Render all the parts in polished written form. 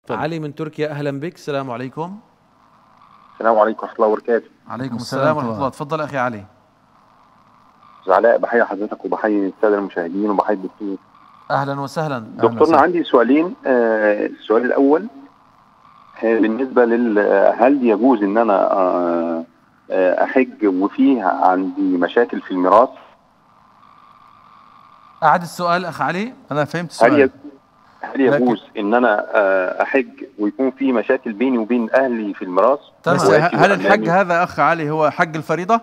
علي من تركيا، أهلا بك. السلام عليكم. السلام عليكم ورحمة الله وبركاته. عليكم السلام ورحمة الله. تفضل أخي علي. علاء، بحيي حضرتك وبحيي السادة المشاهدين وبحيي الدكتور. أهلا وسهلا. دكتورنا عندي سؤالين. السؤال الأول بالنسبة هل يجوز إن أنا أحج وفيه عندي مشاكل في الميراث؟ أعد السؤال أخ علي. أنا فهمت السؤال. هل يجوز إن أنا أحج ويكون في مشاكل بيني وبين أهلي في الميراث؟ بس هل الحج هذا أخ علي هو حج الفريضة؟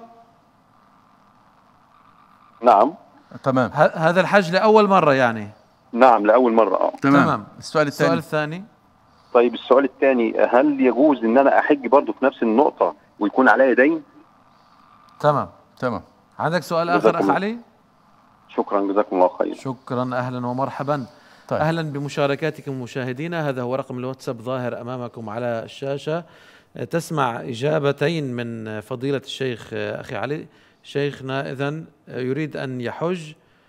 نعم. تمام. هذا الحج لأول مرة يعني؟ نعم لأول مرة. تمام. السؤال الثاني. طيب السؤال الثاني، هل يجوز إن أنا أحج برضو في نفس النقطة ويكون عليا دين؟ تمام. عندك سؤال آخر أخ علي؟ شكرا، جزاكم الله خير. شكرا، أهلا ومرحبا. طيب. أهلا بمشاركاتكم مشاهدينا. هذا هو رقم الواتساب ظاهر أمامكم على الشاشة. تسمع إجابتين من فضيلة الشيخ أخي علي. شيخنا إذن يريد أن يحج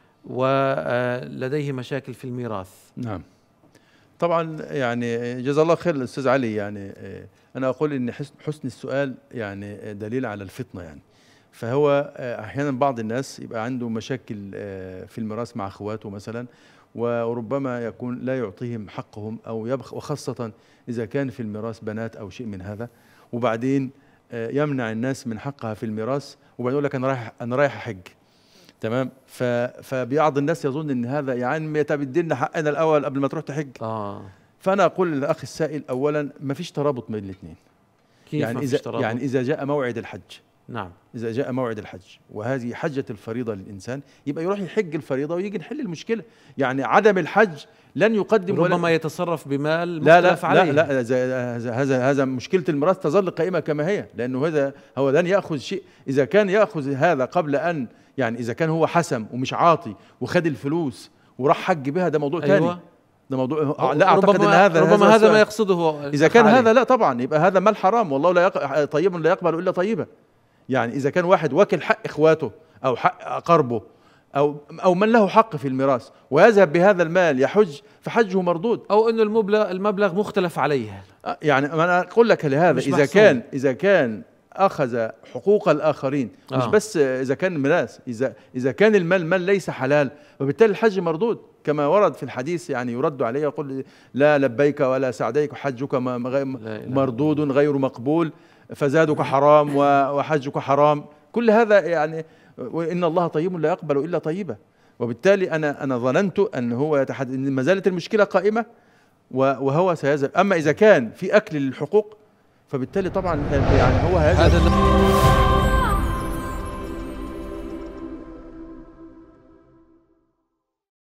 ولديه مشاكل في الميراث. نعم. طبعا يعني جزا الله خير الأستاذ علي. يعني أنا أقول إن حسن السؤال يعني دليل على الفطنة. يعني فهو أحيانا بعض الناس يبقى عنده مشاكل في الميراث مع أخواته مثلا، وربما يكون لا يعطيهم حقهم أو وخاصة إذا كان في الميراث بنات أو شيء من هذا، وبعدين يمنع الناس من حقها في الميراث، وبعدين يقول لك أنا رايح أحج. تمام. فبعض الناس يظن ان هذا يعني تبدي لنا حقنا الاول قبل ما تروح تحج. فانا اقول للاخ السائل اولا ما فيش ترابط بين الاثنين. كيف يعني ما فيش ترابط؟ يعني اذا جاء موعد الحج. نعم. اذا جاء موعد الحج وهذه حجة الفريضة للانسان، يبقى يروح يحج الفريضة ويجي نحل المشكلة. يعني عدم الحج لن يقدم ربما يتصرف بمال مختلف عليه. لا هذا مشكلة الميراث تظل قائمة كما هي، لانه هذا هو لن ياخذ شيء. اذا كان ياخذ هذا قبل ان يعني إذا كان هو حسم ومش عاطي وخد الفلوس وراح حج بها، ده موضوع ثاني. ده موضوع لا أعتقد أن ربما هذا ما يقصده. إذا كان هذا لا طبعا يبقى هذا مال حرام، والله طيب لا يقبل إلا طيبة. يعني إذا كان واحد واكل حق إخواته أو حق أقربه أو من له حق في الميراث ويذهب بهذا المال يحج، فحجه مردود. أو إنه المبلغ مختلف عليه. يعني أنا أقول لك لهذا إذا كان أخذ حقوق الآخرين، مش بس إذا كان ميراث، إذا كان المال ليس حلال، وبالتالي الحج مردود كما ورد في الحديث. يعني يرد عليه يقول لا لبيك ولا سعديك حجك مردود غير مقبول، فزادك حرام وحجك حرام. كل هذا يعني وإن الله طيب لا يقبل إلا طيبة. وبالتالي أنا ظننت أن هو إن ما زالت المشكلة قائمة وهو سيذهب. أما إذا كان في أكل للحقوق فبالتالي طبعا يعني هو هذا